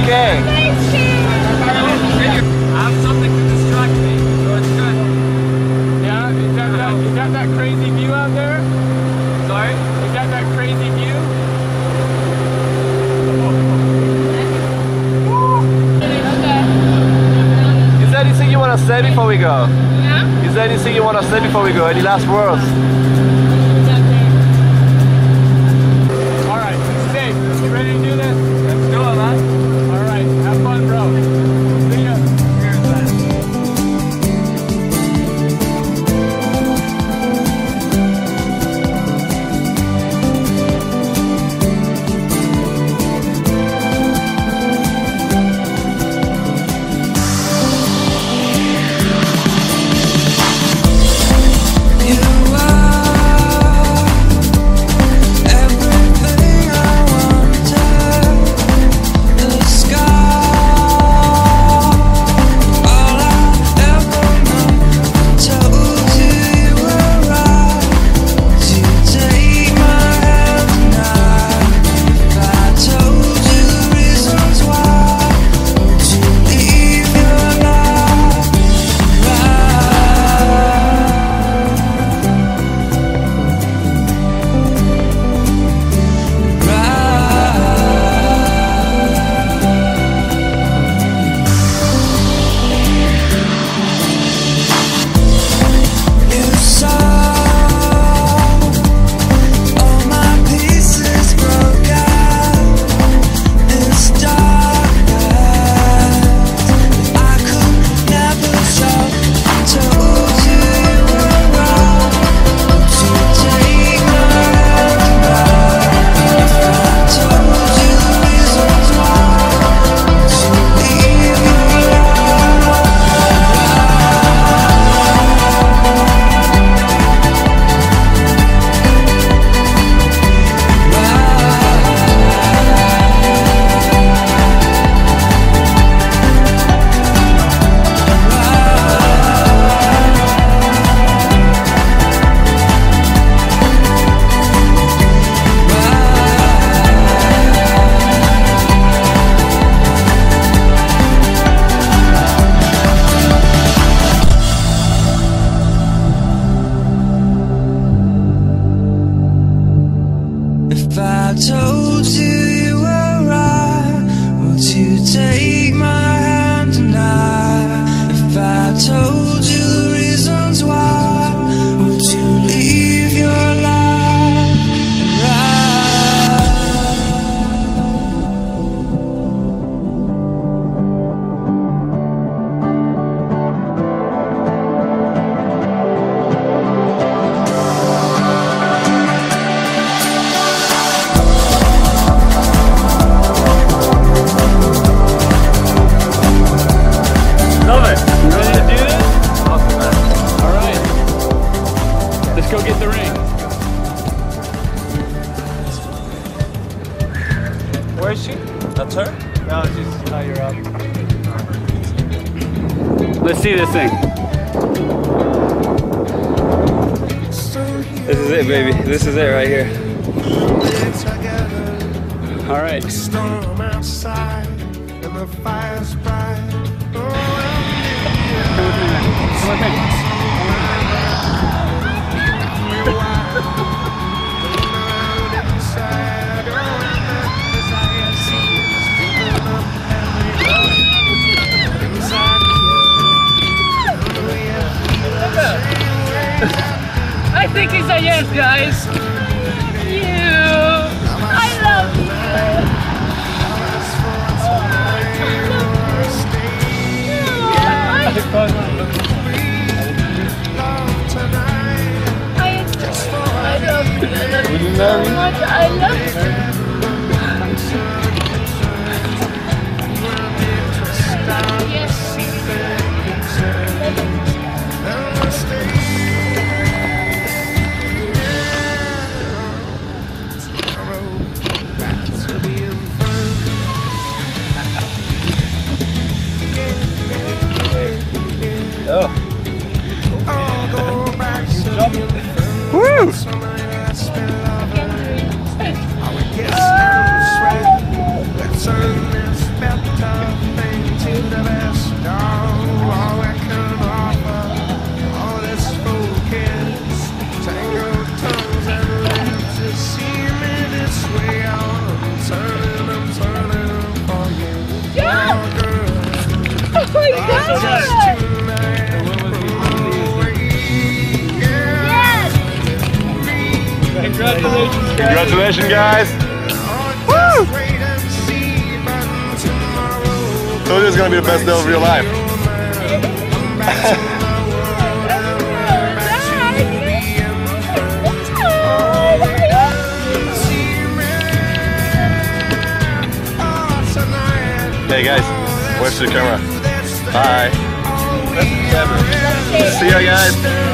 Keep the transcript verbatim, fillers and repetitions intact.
okay. I have something to distract me, so it's good. Yeah? Is that that, is that, that crazy view out there? Sorry? Is that that crazy view? Is there anything you want to say before we go? Yeah? Is there anything you want to say before we go? Any last words? Alright, Seif, you ready to do this? Let's do it, man. Alright, have fun, bro. See ya. Cheers, man. I told you you were right, would you take my hand tonight? If I told you the reasons why, would you leave your life Let's go get the ring. Where is she? That's her? No, she's higher up. Let's see this thing. This is it, baby. This is it right here. All right. storm outside and the fire's bright. Come with me, man. Come with me. I think it's a yes, guys. You. I love you. I love you. I love you so much. I love you. Oh. Woo! Congratulations, guys! Woo! Told you it's gonna be the best day of your life. Hey guys, where's the camera? Bye. See ya, guys.